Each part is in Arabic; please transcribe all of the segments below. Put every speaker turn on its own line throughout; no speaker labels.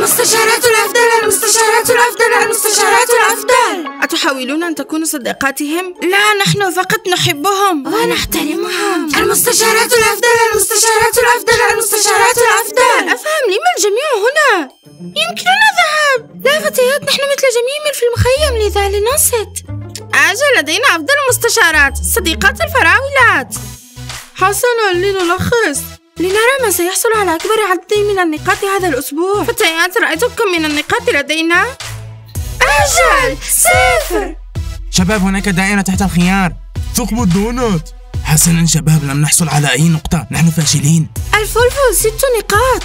المستشارات الأفضل، المستشارات الأفضل، المستشارات الأفضل.
أتحاولون أن تكونوا صديقاتهم؟ لا، نحن فقط نحبهم
ونحترمهم. المستشارات الأفضل، المستشارات الأفضل، المستشارات الأفضل.
أفهم لما الجميع هنا؟ يمكننا الذهاب. لا فتيات، نحن مثل جميع من في المخيم، لذا لننصت. أجل، لدينا أفضل المستشارات، صديقات الفراولات. حسناً، لنلخص. لنرى ما سيحصل على أكبر عدد من النقاط هذا الأسبوع. فتيات، رأيتم كم من النقاط لدينا؟
أجل، 0.
شباب، هناك دائرة تحت الخيار.
ثقب الدونات.
حسناً شباب، لم نحصل على أي نقطة، نحن فاشلين.
الفلفل 6 نقاط.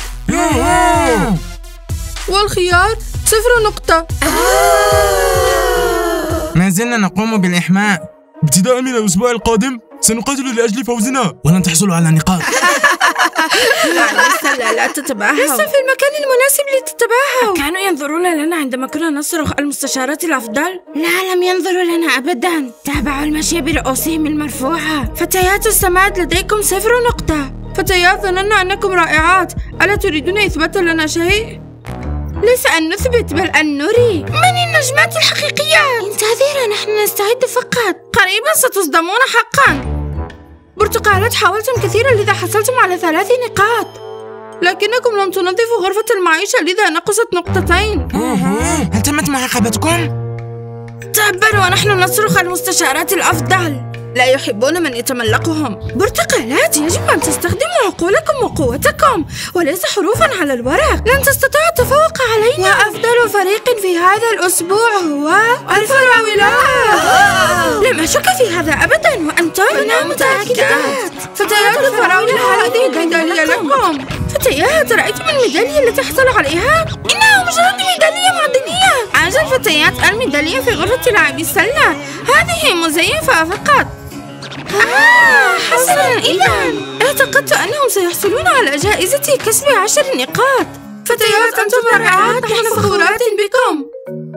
والخيار 0 نقطة.
ما زلنا نقوم بالإحماء.
ابتداء من الأسبوع القادم سنقاتل لأجل فوزنا
ولن تحصلوا على نقاط.
لا تتباهوا، لسه في المكان المناسب لتتباهوا. كانوا ينظرون لنا عندما كنا نصرخ المستشارات الأفضل؟ لا، لم ينظروا لنا أبدا، تابعوا المشي برؤوسهم المرفوعة. فتيات السماد، لديكم 0 نقطة. فتيات، ظننا أنكم رائعات، ألا تريدون إثبات لنا شيء؟ ليس أن نثبت، بل أن نري من النجمات الحقيقيات. انتظروا، نحن نستعد فقط، قريبا ستصدمون حقا. برتقالات، حاولتم كثيرا لذا حصلتم على 3 نقاط، لكنكم لم تنظفوا غرفة المعيشة لذا نقصت 2 نقطة.
هل تمت معاقبتكم؟
تبا، ونحن نصرخ المستشارات الأفضل. لا يحبون من يتملقهم. برتقالات، يجب أن تستخدموا عقولكم وقوتكم وليس حروفا على الورق. لن تستطيعوا التفوق علينا. وأفضل فريق في هذا الأسبوع هو الفراولات. لم أشك في هذا أبدا، وأنتم؟ أنا متأكدات. فتيات الفراولة، هذه الميدالية لكم. فتيات، رأيتم الميدالية التي حصلوا عليها؟ إنها مجرد ميدالية معدنية. أجل فتيات، الميدالية في غرفة لاعبي السلة، هذه مزيفة فقط. حسناً، إذن اعتقدت أنهم سيحصلون على جائزة كسب 10 نقاط. فتيات، أنتم رائعات، نحن فخورات بكم.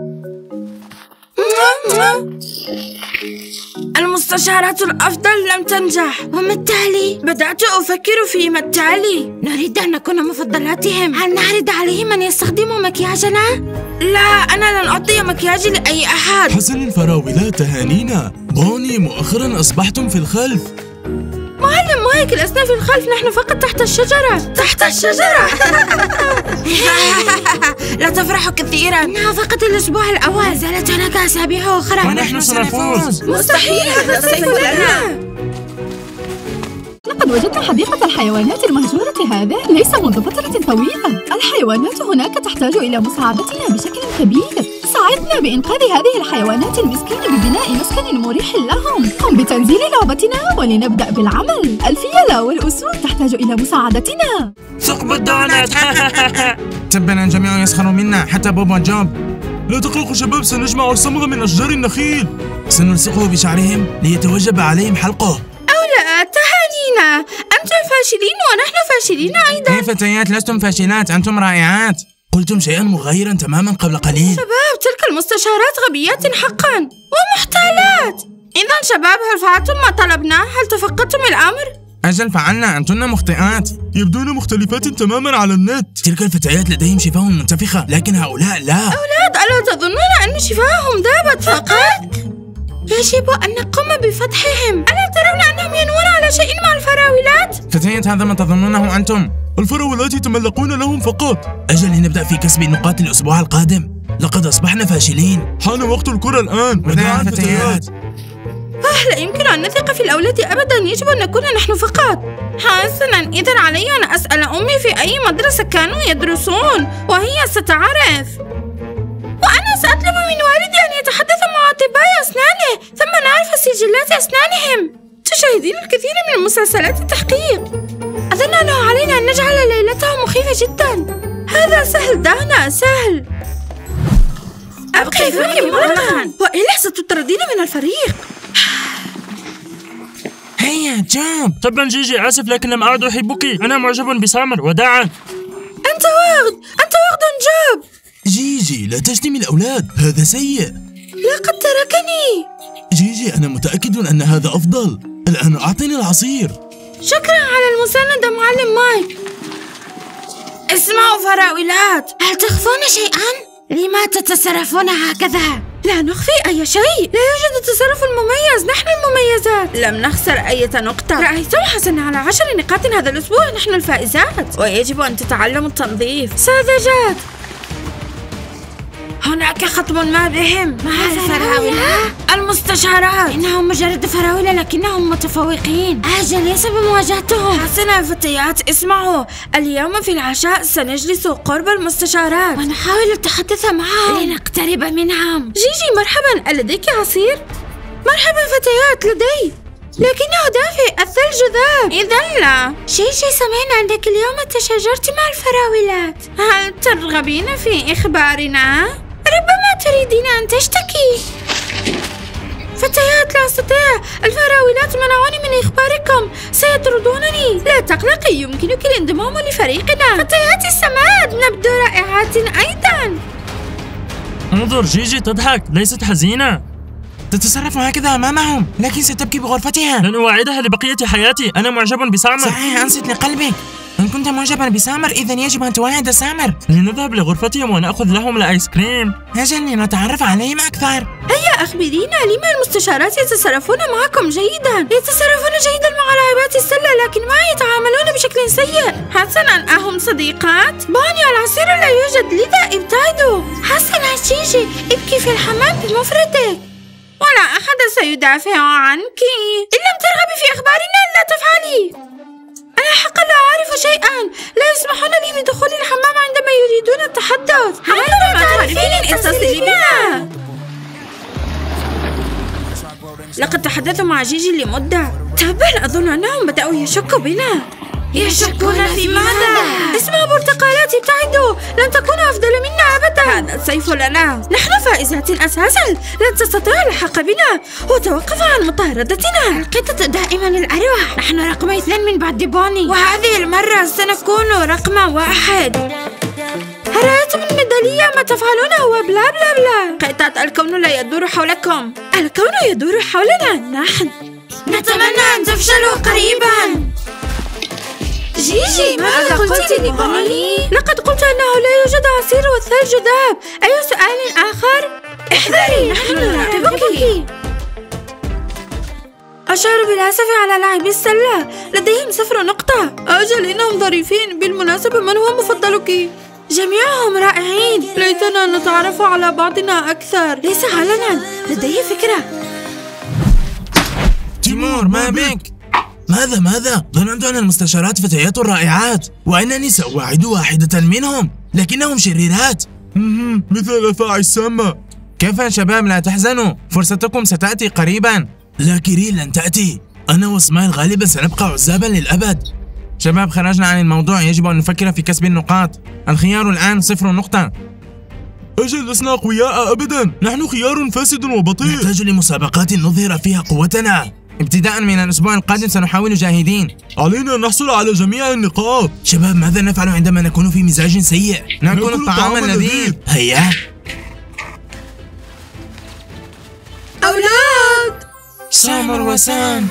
المستشارات الأفضل لم تنجح، وما التالي؟ بدأت أفكر فيما التالي. نريد أن نكون مفضلاتهم. هل نعرض عليهم أن يستخدموا مكياجنا؟ لا، أنا لن أعطي مكياجي لأي أحد.
حسن الفراولات، تهانينا. بوني، مؤخرا أصبحتم في الخلف.
معلم مايك، لسنا في الخلف، نحن فقط تحت الشجرة. تحت الشجرة. لا تفرحوا كثيرا، إنها فقط الأسبوع الأول، زالت هناك أسابيع أخرى
ونحن سنفوز.
مستحيل، هذا سيكون لنا.
لقد وجدت حديقة الحيوانات المهجورة هذه ليس منذ فترة طويلة. الحيوانات هناك تحتاج إلى مساعدتنا بشكل كبير. ساعدنا بإنقاذ هذه الحيوانات المسكينة ببناء مسكن مريح لهم. قم بتنزيل لعبتنا ولنبدأ بالعمل. الفيلة والأسود تحتاج إلى مساعدتنا.
ثقب الدونات. تبا، الجميع يسخرون منا، حتى بوب وجوب.
لا تقلقوا شباب، سنجمع الصمغ من أشجار النخيل.
سنلصقه بشعرهم ليتوجب عليهم حلقه.
لا، تهانينا، أنتم فاشلين ونحن فاشلين أيضا.
هي فتيات، لستم فاشلات، أنتم رائعات. قلتم شيئا مغايرا تماما قبل قليل.
شباب، تلك المستشارات غبيات حقا ومحتالات. إذا شباب، هل فعلتم ما طلبناه؟ هل تفقدتم الأمر؟
أجل فعلنا، أنتن مخطئات.
يبدون مختلفات تماما على النت.
تلك الفتيات لديهم شفاه منتفخة، لكن هؤلاء لا.
أولاد، ألا تظنون أن شفاههم ذابت فقط؟ يجب أن نقوم بفتحهم. ألا ترون أنهم ينوون على شيء مع الفراولات؟
فتيات، هذا ما تظنونه أنتم.
الفراولات يتملقون لهم فقط.
أجل، لنبدأ في كسب النقاط الأسبوع القادم، لقد أصبحنا فاشلين.
حان وقت الكرة الآن.
وداعا فتيات.
لا يمكن أن نثق في الأولاد أبدا، يجب أن نكون نحن فقط. حسنا، إذا علي أن أسأل أمي في أي مدرسة كانوا يدرسون، وهي ستعرف. وأنا سأطلب من والدي أن يتحدث مع أطباء أسنانه، ثم نعرف سجلات أسنانهم. تشاهدين الكثير من مسلسلات التحقيق. أظن أنه علينا أن نجعل ليلتها مخيفة جدا. هذا سهل دانا، سهل. أبقي فيك مرة، وإلا ستطردين من الفريق.
هيا جوب.
تبا جيجي، آسف لكن لم أعد أحبك. أنا معجب بسامر، وداعا.
أنت واخد جوب.
جيجي، لا تشتمي الأولاد، هذا سيء.
لقد تركني.
جيجي، أنا متأكد أن هذا أفضل. الآن أعطني العصير.
شكرا على المساندة معلم مايك. اسمعوا فراولات، هل تخفون شيئا؟ لما تتصرفون هكذا؟ لا نخفي أي شيء، لا يوجد تصرف مميز، نحن المميزات. لم نخسر أي نقطة. رأيتم؟ حصلنا على 10 نقاط هذا الأسبوع، نحن الفائزات. ويجب أن تتعلموا التنظيف. ساذجات. هناك خطب ما بهم. ما الفراولة؟ المستشارات. إنهم مجرد فراولة لكنهم متفوقين. أجل ليس بمواجهتهم. حسنا فتيات، اسمعوا، اليوم في العشاء سنجلس قرب المستشارات ونحاول التحدث معهم لنقترب منهم. جيجي مرحبا، ألديك عصير؟ مرحبا فتيات، لدي، لكنه دافئ، الثلج ذاب. إذا لا. جيجي، سمعنا أنك اليوم تشاجرت مع الفراولات، هل ترغبين في إخبارنا؟ ربما تريدين أن تشتكي. فتيات، لا أستطيع، الفراولات منعوني من إخباركم، سيطردونني. لا تقلقي، يمكنك الانضمام لفريقنا. فتيات السماد، نبدو رائعات أيضا.
انظر، جيجي تضحك، ليست حزينة.
تتصرف هكذا أمامهم، لكن ستبكي بغرفتها.
لن أواعدها لبقية حياتي، أنا معجب بسامر.
صحيح، أنصت لقلبك. إن كنت معجبا بسامر إذا يجب أن تواعد سامر.
لنذهب لغرفتهم ونأخذ لهم الآيس كريم.
أجل، لنتعرف عليهم أكثر.
هيا أخبرينا، لما المستشارات يتصرفون معكم جيدا؟ يتصرفون جيدا مع لاعبات السلة، لكن معي يتعاملون بشكل سيء. حسنا، أهم صديقات؟ باني، العصير لا يوجد، لذا ابتعدوا. حسنا جيجي، ابكي في الحمام بمفردك، ولا أحد سيدافع عنك. إن لم ترغبي في أخبارنا لا تفعلي. أنا حقا لا أعرف شيئا، لا يسمحون لي بدخول الحمام عندما يريدون التحدث. عندما تعرفين اتصلي بنا. لقد تحدثوا مع جيجي لمدة. تبا، أظن أنهم بدأوا يشكوا بنا. يشكون في ماذا؟ اسمعوا برتقالات، ابتعدوا، لن تكونوا أفضل منا أبدا. هذا السيف لنا، نحن فائزات أساسا، لن تستطيعوا الحق بنا، وتوقفوا عن مطاردتنا. القطط دائما الأروع، نحن رقم 2 من بعد بوني، وهذه المرة سنكون رقم 1. هل رأيتم الميدالية؟ ما تفعلونه هو بلا بلا بلا. قطط، الكون لا يدور حولكم، الكون يدور حولنا نحن. نتمنى أن تفشلوا قريبا. جيجي، ماذا قلت لبوني؟ لقد قلت أنه لا يوجد عصير والثلج ذاب. أي سؤال آخر؟ احذري، نحن نراقبك. أشعر بالأسف على لاعبي السلة، لديهم 0 نقطة. أجل، إنهم ظريفين. بالمناسبة، من هو مفضلك؟ جميعهم رائعين. ليتنا نتعرف على بعضنا أكثر. ليس علنا، لدي فكرة.
تيمور، ما بك؟ ماذا؟ ظننت أن المستشارات فتيات رائعات، وأنني سأواعد واحدة منهم، لكنهم شريرات.
مثل أفاعي السامة.
كيف يا شباب، لا تحزنوا، فرصتكم ستأتي قريبا.
لا كيرين، لن تأتي. أنا واسماعيل غالبا سنبقى عزابا للأبد.
شباب، خرجنا عن الموضوع، يجب أن نفكر في كسب النقاط. الخيار الآن 0 نقطة.
أجل، لسنا أقوياء أبدا، نحن خيار فاسد وبطيء.
نحتاج لمسابقات نظهر فيها قوتنا. ابتداء من الأسبوع القادم سنحاول جاهدين.
علينا أن نحصل على جميع النقاط.
شباب، ماذا نفعل عندما نكون في مزاج سيء؟ نأكل الطعام اللذيذ. هيا.
أولاد،
سامر وسام.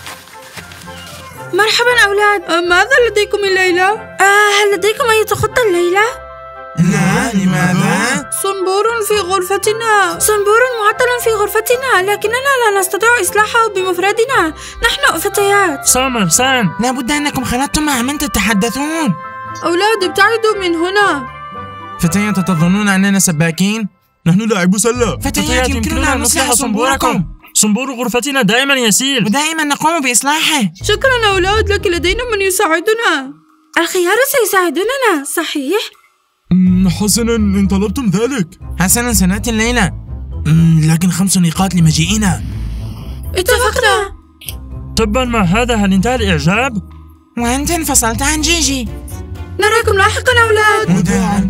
مرحبا أولاد، ماذا لديكم الليلة؟ هل لديكم أي خطة الليلة؟
لا، لماذا؟
صنبور في غرفتنا، صنبور معطل في غرفتنا، لكننا لا نستطيع إصلاحه بمفردنا، نحن فتيات.
سامر، سام،
لابد أنكم خلطتم مع من تتحدثون.
أولاد، ابتعدوا من هنا.
فتيات، تظنون أننا سباكين؟
نحن لاعبو سلة.
فتيات، يمكننا أن نصلح صنبوركم.
صنبور غرفتنا دائما يسيل،
ودائما نقوم بإصلاحه.
شكرا أولاد، لكن لدينا من يساعدنا. الخيار سيساعدوننا، صحيح؟
حسنا، إن طلبتم ذلك.
حسنا، سنأتي الليلة. لكن 5 نقاط لمجيئنا.
اتفقنا.
تبا ما هذا، هل انتهى الإعجاب؟
وأنت انفصلت عن جيجي.
نراكم لاحقا أولاد.
وداعا.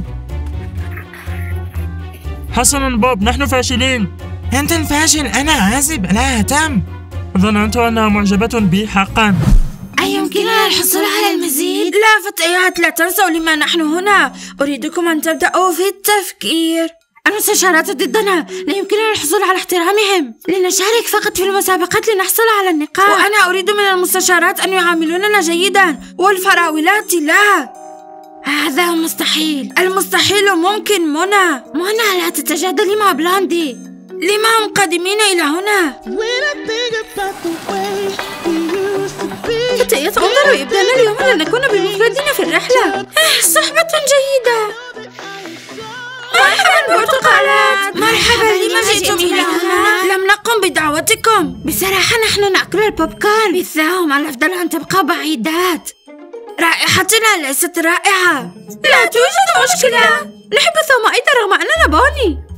حسنا بوب، نحن فاشلين.
أنت الفاشل، أنا عازب، لا أهتم.
ظننت أنها معجبة بي حقا.
أيمكننا الحصول على المزيد؟ لا فتيات، لا تنسوا لما نحن هنا. أريدكم أن تبدأوا في التفكير. المستشارات ضدنا، لا يمكننا الحصول على احترامهم. لنشارك فقط في المسابقات لنحصل على النقاط، وأنا أريد من المستشارات أن يعاملوننا جيدا، والفراولات لا. هذا مستحيل. المستحيل ممكن. منى لا تتجادلي مع بلاندي. لما هم قادمين إلى هنا؟ فتيات انظروا، يبدأنا اليوم لنكون بمفردنا في الرحلة. صحبة جيدة. مرحبا برتقالات. مرحبا، لما جئتم إلى هنا؟ لم نقم بدعوتكم. بصراحة نحن نأكل البوب كورن. بالثوم، الأفضل أن تبقى بعيدات. رائحتنا ليست رائعة. لا توجد مشكلة، نحب الثوم أيضا رغم أننا بوني.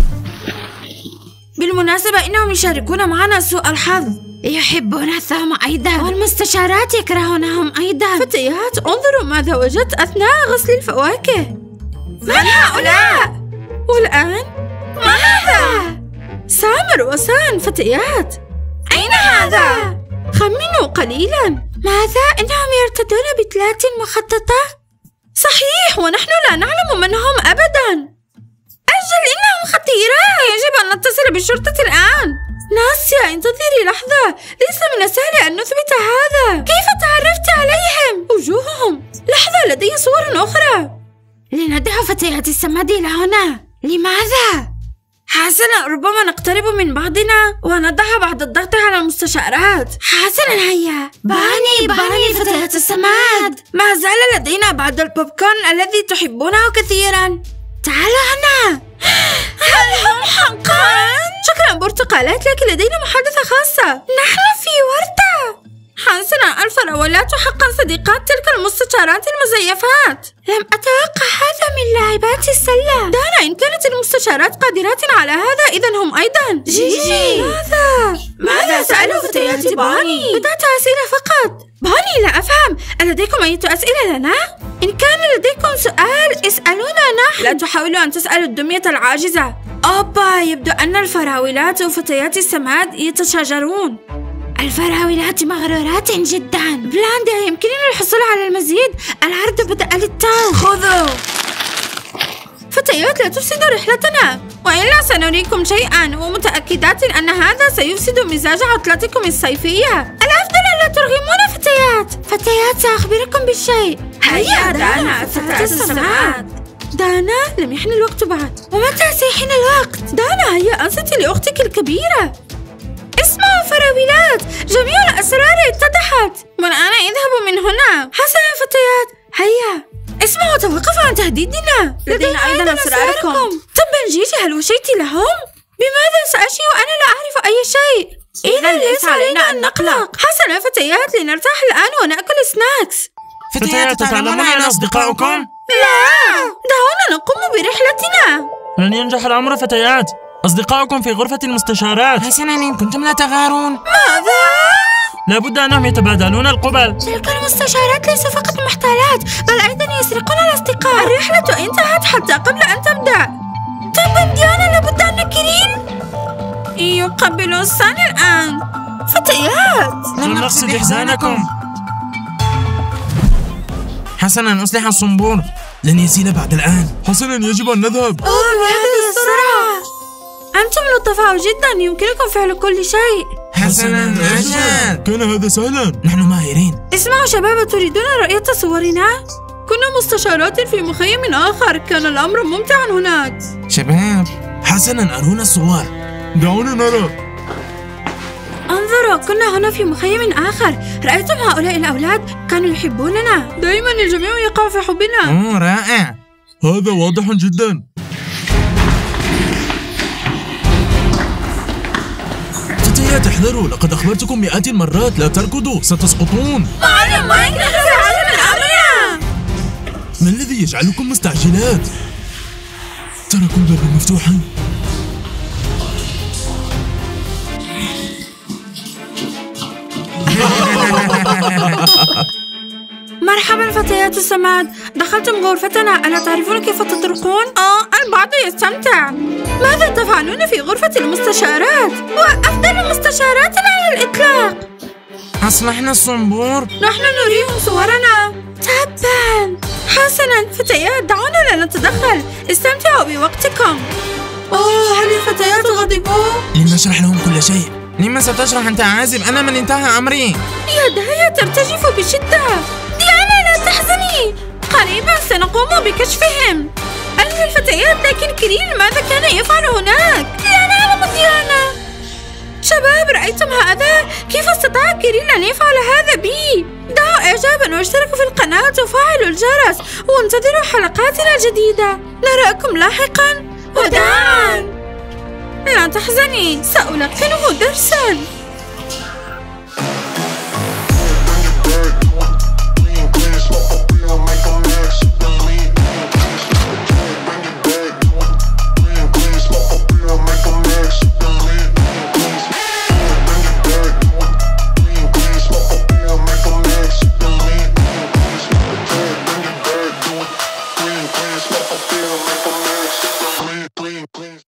بالمناسبة إنهم يشاركون معنا سوء الحظ، يحبون الثوم أيضا، والمستشارات يكرهونهم أيضا. فتيات انظروا ماذا وجدت أثناء غسل الفواكه. من هؤلاء؟ والآن ما هذا؟ سامر وسان. فتيات أين هذا؟ خمنوا قليلا. ماذا؟ إنهم يرتدون بتلات مخططة؟ صحيح، ونحن لا نعلم من هم أبدا. أجل، إنهم خطيرون، يجب أن نتصل بالشرطة الآن. ناسيا انتظري لحظة، ليس من السهل أن نثبت هذا. كيف تعرفت عليهم؟ وجوههم. لحظة، لدي صور أخرى. لندعو فتيات السماد إلى هنا. لماذا؟ حسنا، ربما نقترب من بعضنا ونضع بعض الضغط على المستشارات. حسنا، هيا. باني فتيات السماد، ما زال لدينا بعض البوب كورن الذي تحبونه كثيرا. تعالوا هنا. هل هم حقا؟ شكرا برتقالات، لكن لدينا محادثة خاصة. نحن في ورطة. حسنا، الفراولات حقا صديقات تلك المستشارات المزيفات. لم أتوقع هذا من لاعبات السلة. دانا، إن كانت المستشارات قادرات على هذا، إذن هم أيضا. جيجي، ماذا سألوا فتيات باني؟ بضعة أسئلة فقط. باني، لا أفهم، ألديكم أي أسئلة لنا؟ إن كان لديكم سؤال اسألونا نحن. لا تحاولوا أن تسألوا الدمية العاجزة. أوبا، يبدو أن الفراولات وفتيات السماد يتشاجرون. الفراولات مغرورات جدا. بلاندي، يمكننا الحصول على المزيد. العرض بدأ للتو. خذوا. فتيات، لا تفسدوا رحلتنا، وإلا سنريكم شيئا، ومتأكدات أن هذا سيفسد مزاج عطلتكم الصيفية. الأفضل لا ترغمون فتيات، سأخبركم بالشيء. هيا دانا، فتاة السماد. دانا، لم يحن الوقت بعد. ومتى سيحين الوقت؟ دانا، هيا أنصتي لأختك الكبيرة. اسمعوا فراولات، جميع الأسرار اتضحت، والآن اذهبوا من هنا. حسنا فتيات، هيا. اسمعوا، توقفوا عن تهديدنا، لدينا أيضا أسراركم. طبعا جيجي، هل وشيت لهم؟ بماذا سأشي وأنا لا أعرف أي شيء؟ إذا ليس علينا أن نقلق. حسنا فتيات، لنرتاح الآن ونأكل سناكس.
فتيات، تتعلمون أين أصدقاؤكم؟
لا، دعونا نقوم برحلتنا.
لن ينجح الأمر فتيات، أصدقاؤكم في غرفة المستشارات.
حسنا، إن كنتم لا تغارون.
ماذا؟
لابد أنهم يتبادلون القبل.
تلك المستشارات ليسوا فقط محتالات، بل أيضا يسرقون الأصدقاء. الرحلة انتهت حتى قبل أن تبدأ. طيب ديانا، لابد أن نكرين يقبلوا الثاني الآن. فتيات،
لم نقصد إحزانكم.
حسنا، أصلح الصنبور، لن يسيل بعد الآن.
حسنا، يجب أن نذهب.
بهذه السرعة. أنتم لطفاء جدا، يمكنكم فعل كل شيء.
حسنا، أجل،
كان هذا سهلا.
نحن ماهرين.
اسمعوا شباب، تريدون رؤية صورنا؟ كنا مستشارات في مخيم آخر، كان الأمر ممتعا هناك.
شباب، حسنا، أرونا الصور.
دعونا نرى.
انظروا، كنا هنا في مخيم آخر. رأيتم هؤلاء الأولاد؟ كانوا يحبوننا. دائما الجميع يقع في حبنا.
رائع.
هذا واضح جدا.
فتيات، احذروا، لقد أخبرتكم مئات المرات، لا تركضوا، ستسقطون.
معلم، ما يقدر من أمرنا.
ما الذي يجعلكم مستعجلات؟ تركوا الباب مفتوحا.
مرحبا فتيات السماد، دخلتم غرفتنا، ألا تعرفون كيف تطرقون؟ البعض يستمتع. ماذا تفعلون في غرفة المستشارات؟ وأفضل المستشارات على الإطلاق.
أصلحنا الصنبور.
نحن نريهم صورنا. تبا. حسنا فتيات، دعونا لا نتدخل، استمتعوا بوقتكم. هل الفتيات غضبوا؟
لنشرح لهم كل شيء. لما ستشرح أنت عازب؟ أنا من انتهى أمري.
يداي ترتجف بشدة. ديانا، لا تحزني. قريبا سنقوم بكشفهم. أين الفتيات؟ لكن كيرين ماذا كان يفعل هناك؟ لا نعلم ديانا. شباب، رأيتم هذا؟ كيف استطاع كيرين أن يفعل هذا بي؟ دعوا إعجابا واشتركوا في القناة وفعلوا الجرس وانتظروا حلقاتنا الجديدة. نراكم لاحقا. وداعا. لا تحزني، سألقنه درسا.